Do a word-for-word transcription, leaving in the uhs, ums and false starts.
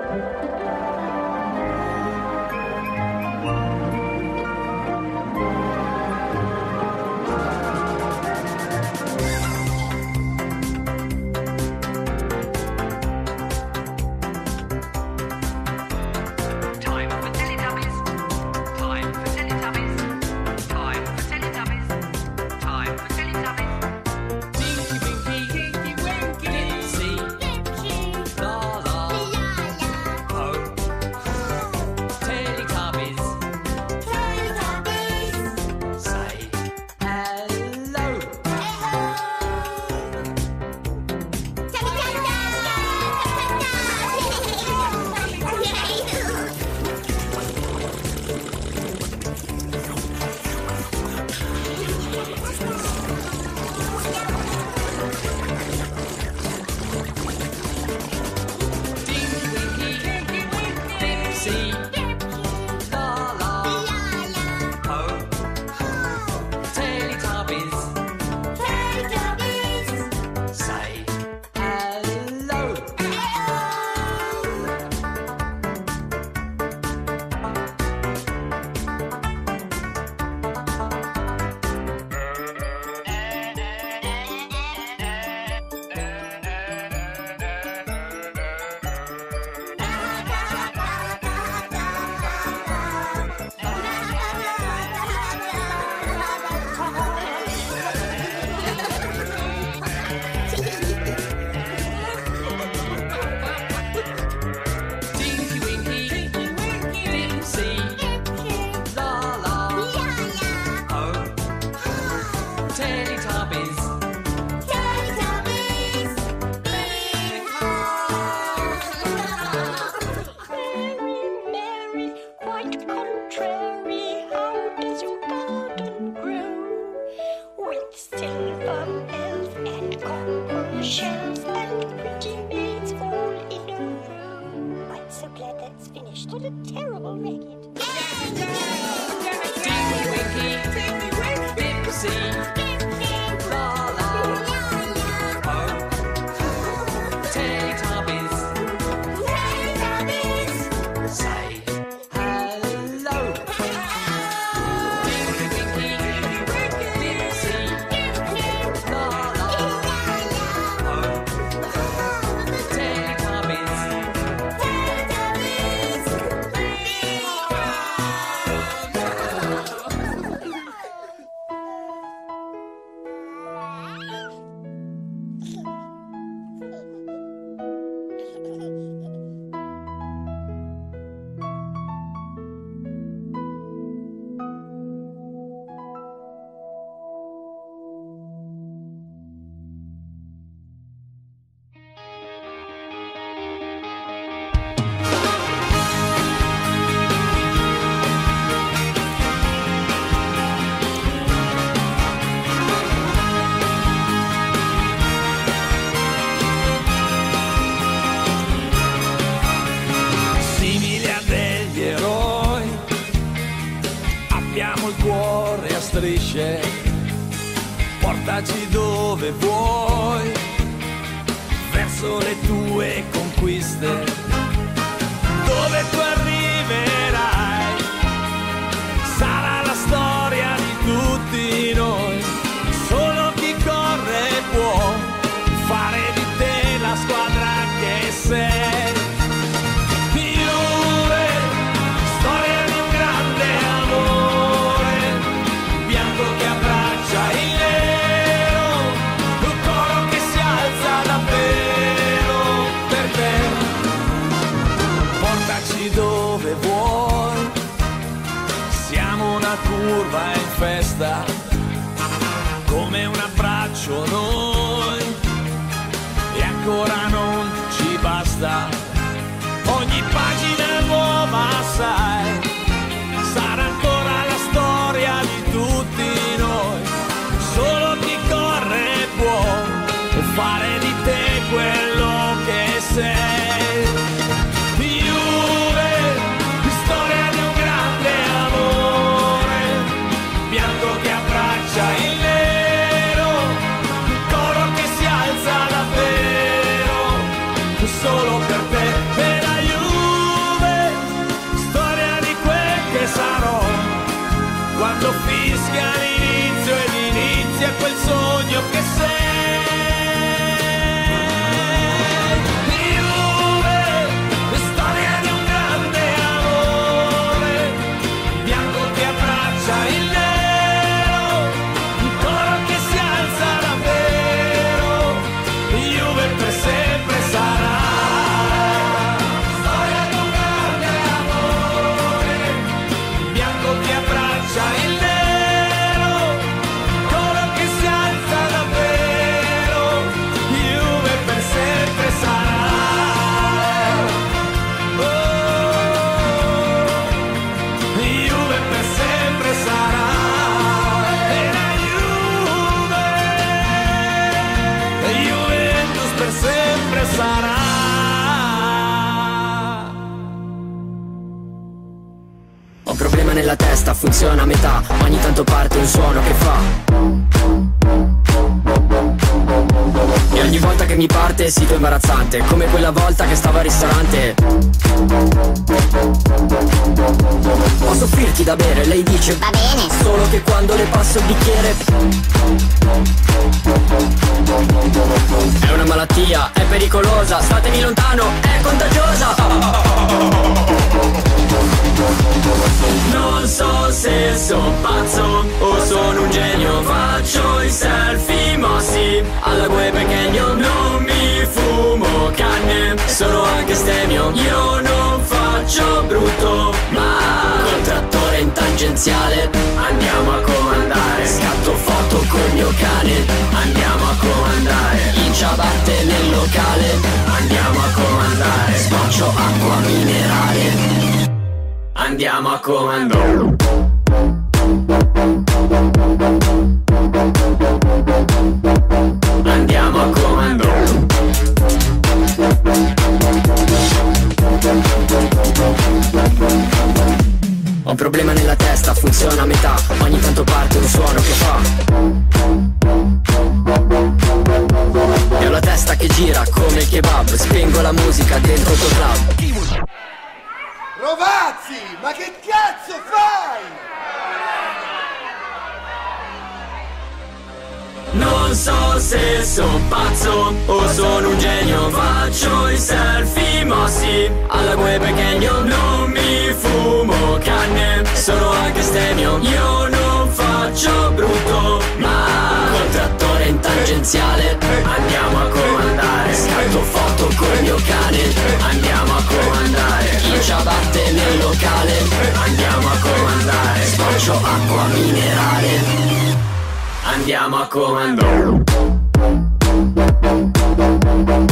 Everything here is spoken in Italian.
strisce, portaci dove vuoi, verso le tue conquiste, dove tu arriverai, sarà la storia di tutti noi, solo chi corre può fare di te la squadra che sei. Dove vuoi, siamo una curva in festa, come un abbraccio noi, e ancora non ci basta, ogni pagina nuova sai, sarà ancora la storia di tutti noi, solo chi corre può fare di te quello che sei. Il nero, il coro che si alza davvero, solo per te. nella testa, funziona a metà, ogni tanto parte un suono che fa. E ogni volta che mi parte sito imbarazzante, come quella volta che stavo al ristorante. Posso offrirti da bere? Lei dice va bene, solo che quando le passo il bicchiere è una malattia, è pericolosa, statemi lontano, è contagiosa. Non so se sono pazzo o sono un genio, faccio i selfie mossi alla gue pequeño. Non mi fumo canne, sono anche stemio, io non faccio brutto, ma col trattore in tangenziale andiamo a comandare. Scatto foto col mio cane, andiamo a comandare. In ciabatte nel locale, andiamo a comandare. Sboccio acqua minerale, andiamo a comandare. Andiamo a comandare. Ho un problema nella testa, funziona a metà, ogni tanto parte un suono che fa. E ho la testa che gira come il kebab, spengo la musica dentro il tuo club. Rovazzi, ma che cazzo fai? Non so se sono pazzo o sono un genio, faccio i selfie mossi alla gue pequeño. Non mi fumo canne, sono anche stemio, io non faccio brutto, ma col trattore in tangenziale andiamo a comandare. Scatto foto col mio cane, andiamo a comandare. In ciabatte nel locale, andiamo a comandare. Sboccio acqua minerale, andiamo a comandare.